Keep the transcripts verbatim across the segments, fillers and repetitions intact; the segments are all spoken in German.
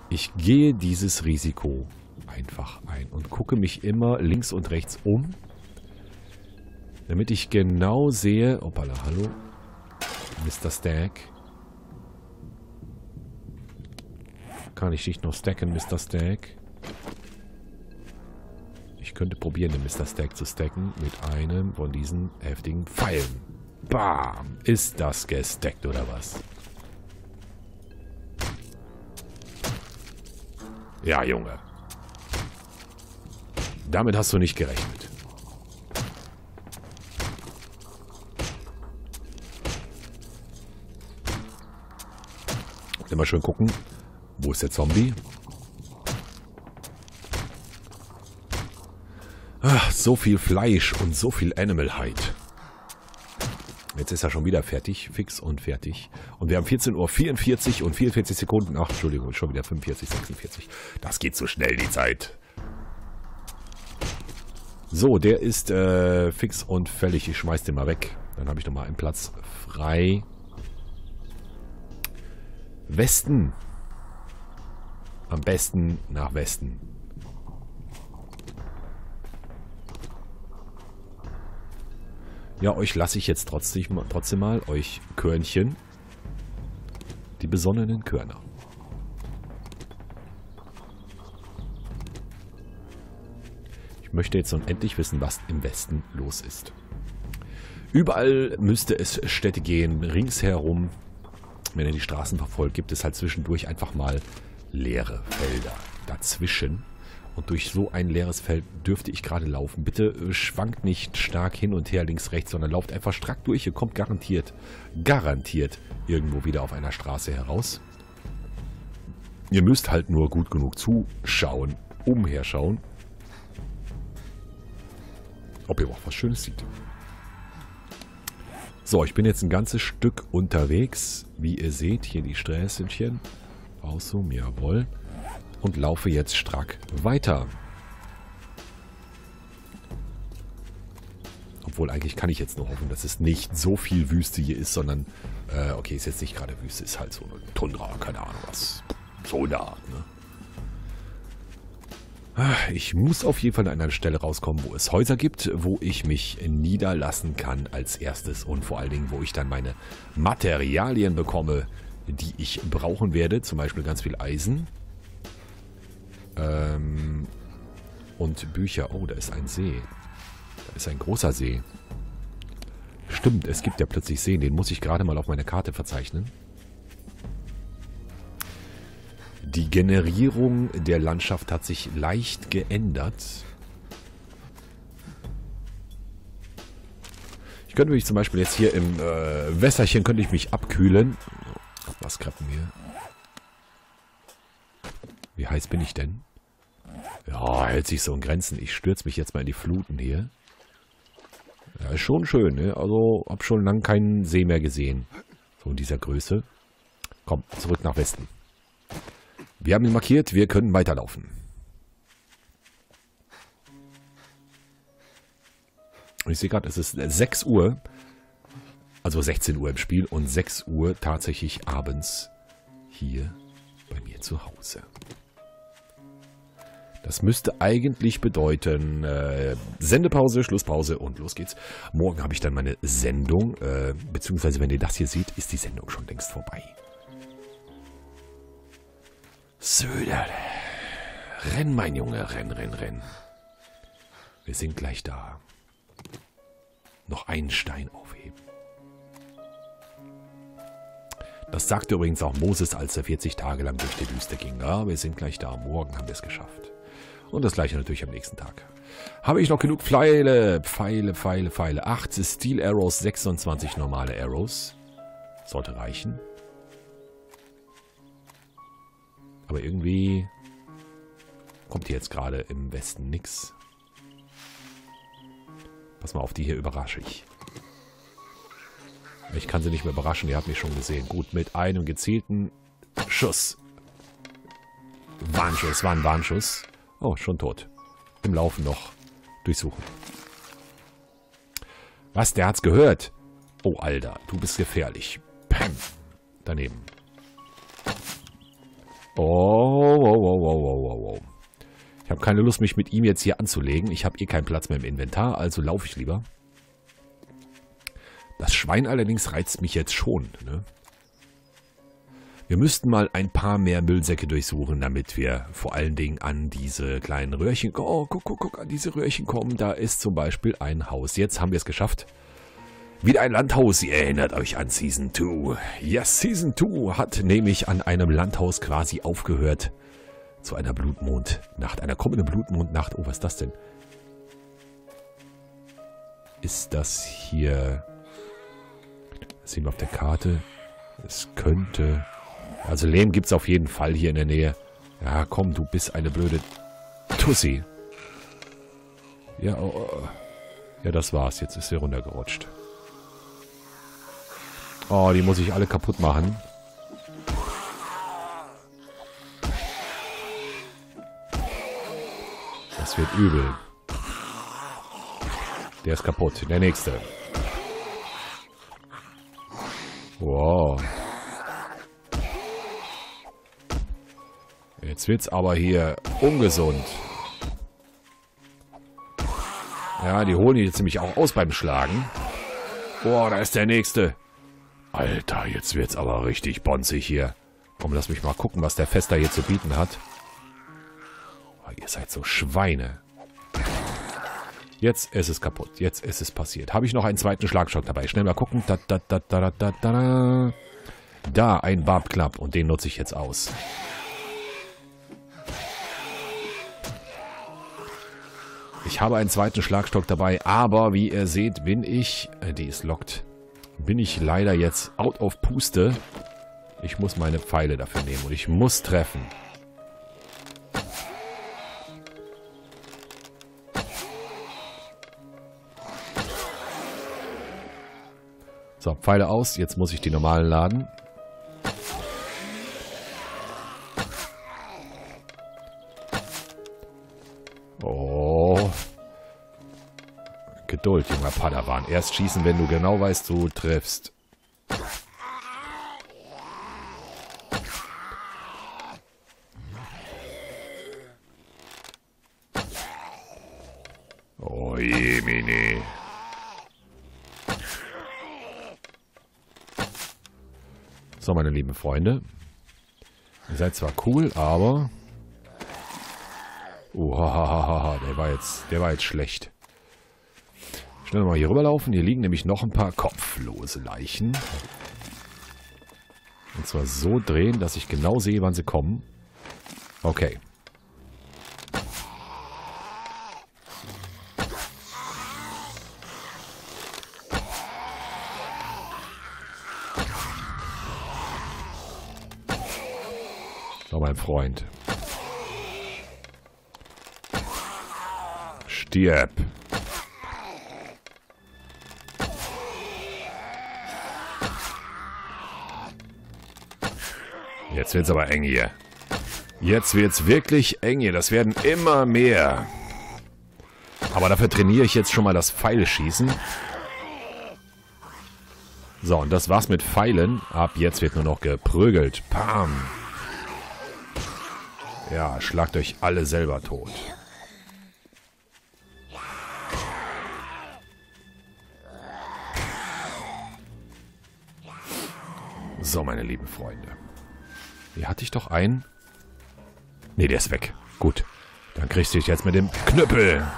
Ich gehe dieses Risiko einfach ein und gucke mich immer links und rechts um, damit ich genau sehe... Opala, hallo, Mister Stack. Kann ich dich noch stacken, Mister Stack? Ich könnte probieren, den Mister Stack zu stacken mit einem von diesen heftigen Pfeilen. Bam! Ist das gestackt oder was? Ja, Junge. Damit hast du nicht gerechnet. Immer schön gucken. Wo ist der Zombie? Ach, so viel Fleisch und so viel Animal Hide. Jetzt ist er schon wieder fertig. Fix und fertig. Und wir haben vierzehn Uhr vierundvierzig und vierundvierzig Sekunden. Ach, Entschuldigung, schon wieder fünfundvierzig, sechsundvierzig. Das geht so schnell, die Zeit. So, der ist äh, fix und fällig. Ich schmeiß den mal weg. Dann habe ich nochmal einen Platz frei. Westen. Am besten nach Westen. Ja, euch lasse ich jetzt trotzdem, trotzdem mal, euch Körnchen. Die besonnenen Körner. Ich möchte jetzt unendlich wissen, was im Westen los ist. Überall müsste es Städte gehen, ringsherum. Wenn ihr die Straßen verfolgt, gibt es halt zwischendurch einfach mal leere Felder dazwischen. Und durch so ein leeres Feld dürfte ich gerade laufen. Bitte äh, schwankt nicht stark hin und her, links, rechts, sondern lauft einfach strack durch. Ihr kommt garantiert, garantiert irgendwo wieder auf einer Straße heraus. Ihr müsst halt nur gut genug zuschauen, umherschauen, ob ihr auch was Schönes seht. So, ich bin jetzt ein ganzes Stück unterwegs. Wie ihr seht, hier die Sträßchen. Außum, jawohl. Und laufe jetzt strack weiter. Obwohl, eigentlich kann ich jetzt nur hoffen, dass es nicht so viel Wüste hier ist, sondern, äh, okay, ist jetzt nicht gerade Wüste, ist halt so eine Tundra, keine Ahnung was. So eine Art, ne? Ich muss auf jeden Fall an einer Stelle rauskommen, wo es Häuser gibt, wo ich mich niederlassen kann als erstes und vor allen Dingen, wo ich dann meine Materialien bekomme, die ich brauchen werde. Zum Beispiel ganz viel Eisen. Ähm, und Bücher. Oh, da ist ein See. Da ist ein großer See. Stimmt, es gibt ja plötzlich Seen. Den muss ich gerade mal auf meiner Karte verzeichnen. Die Generierung der Landschaft hat sich leicht geändert. Ich könnte mich zum Beispiel jetzt hier im äh, Wässerchen könnte ich mich abkühlen. Was krappen wir? Wie heiß bin ich denn? Ja, hält sich so in Grenzen. Ich stürze mich jetzt mal in die Fluten hier. Ja, ist schon schön, ne? Also, hab schon lange keinen See mehr gesehen. So in dieser Größe. Komm, zurück nach Westen. Wir haben ihn markiert, wir können weiterlaufen. Und ich sehe gerade, es ist sechs Uhr. Also sechzehn Uhr im Spiel und sechs Uhr tatsächlich abends hier bei mir zu Hause. Das müsste eigentlich bedeuten, äh, Sendepause, Schlusspause und los geht's. Morgen habe ich dann meine Sendung, äh, beziehungsweise wenn ihr das hier seht, ist die Sendung schon längst vorbei. Söder, renn mein Junge, renn, renn, renn. Wir sind gleich da. Noch einen Stein aufheben. Das sagte übrigens auch Moses, als er vierzig Tage lang durch die Wüste ging. Ja, wir sind gleich da. Morgen haben wir es geschafft. Und das gleiche natürlich am nächsten Tag. Habe ich noch genug Pfeile? Pfeile, Pfeile, Pfeile. acht Steel Arrows, sechsundzwanzig normale Arrows. Sollte reichen. Aber irgendwie kommt hier jetzt gerade im Westen nichts. Pass mal auf, die hier überrasche ich. Ich kann sie nicht mehr überraschen, ihr habt mich schon gesehen. Gut, mit einem gezielten Schuss. Warnschuss, war ein Warnschuss. Oh, schon tot. Im Laufen noch. Durchsuchen. Was, der hat's gehört? Oh, Alter, du bist gefährlich. Pam. Daneben. Oh, habe keine Lust, mich mit ihm jetzt hier anzulegen. Ich habe eh keinen Platz mehr im Inventar, also laufe ich lieber. Das Schwein allerdings reizt mich jetzt schon, ne? Wir müssten mal ein paar mehr Müllsäcke durchsuchen, damit wir vor allen Dingen an diese kleinen Röhrchen... Oh, guck, guck, guck, an diese Röhrchen kommen. Da ist zum Beispiel ein Haus. Jetzt haben wir es geschafft. Wieder ein Landhaus. Ihr erinnert euch an Season zwei. Yes, Season zwei hat nämlich an einem Landhaus quasi aufgehört. Zu einer Blutmondnacht. Einer kommenden Blutmondnacht. Oh, was ist das denn? Ist das hier... Das sehen wir auf der Karte. Es könnte... Also Lehm gibt es auf jeden Fall hier in der Nähe. Ja, komm, du bist eine blöde Tussi. Ja, oh, oh. Ja, das war's. Jetzt ist sie runtergerutscht. Oh, die muss ich alle kaputt machen. Das wird übel. Der ist kaputt. Der nächste. Wow. Jetzt wird's aber hier ungesund. Ja, die holen jetzt nämlich auch aus beim Schlagen. Boah, da ist der nächste. Alter, jetzt wird's aber richtig bonzig hier. Komm, lass mich mal gucken, was der Fester hier zu bieten hat. Oh, ihr seid so Schweine. Jetzt ist es kaputt. Jetzt ist es passiert. Habe ich noch einen zweiten Schlagstock dabei? Schnell mal gucken. Da, da, da, da, da, da. Da, ein Barbklapp. Und den nutze ich jetzt aus. Ich habe einen zweiten Schlagstock dabei, aber wie ihr seht, bin ich, äh, die ist locked, bin ich leider jetzt out of Puste. Ich muss meine Pfeile dafür nehmen und ich muss treffen. So, Pfeile aus, jetzt muss ich die normalen laden. Oh. Geduld, junger Padawan. Erst schießen, wenn du genau weißt, du triffst. Oh je, Mini. So, meine lieben Freunde. Ihr seid zwar cool, aber... Oh, hahaha, der war jetzt, der war jetzt schlecht. Schnell mal hier rüberlaufen. Hier liegen nämlich noch ein paar kopflose Leichen. Und zwar so drehen, dass ich genau sehe, wann sie kommen. Okay. So, mein Freund. Stirb. Jetzt wird's aber eng hier. Jetzt wird's wirklich eng hier. Das werden immer mehr. Aber dafür trainiere ich jetzt schon mal das Pfeilschießen. So, und das war's mit Pfeilen. Ab jetzt wird nur noch geprügelt. Pam. Ja, schlagt euch alle selber tot. So, meine lieben Freunde. Hier hatte ich doch einen. Ne, der ist weg. Gut. Dann kriegst du dich jetzt mit dem Knüppel.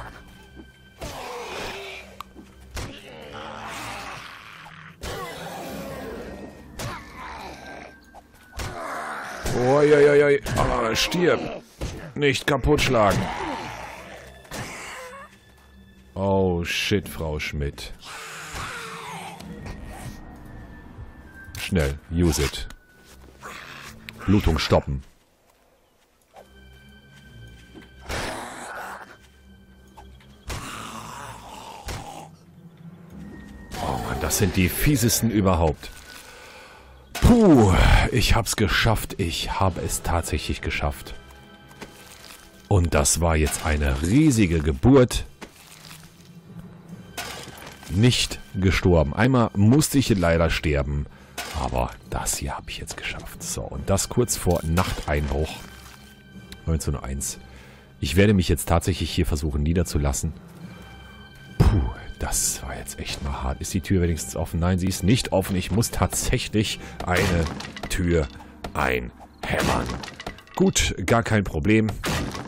Uiuiui. Oh, stirb. Nicht kaputt schlagen. Oh, shit, Frau Schmidt. Schnell, use it. Blutung stoppen. Oh Mann, das sind die fiesesten überhaupt. Puh, ich hab's geschafft. Ich habe es tatsächlich geschafft. Und das war jetzt eine riesige Geburt. Nicht gestorben. Einmal musste ich leider sterben. Aber das hier habe ich jetzt geschafft. So, und das kurz vor Nachteinbruch. neunzehn Uhr eins. Ich werde mich jetzt tatsächlich hier versuchen niederzulassen. Puh, das war jetzt echt mal hart. Ist die Tür wenigstens offen? Nein, sie ist nicht offen. Ich muss tatsächlich eine Tür einhämmern. Gut, gar kein Problem.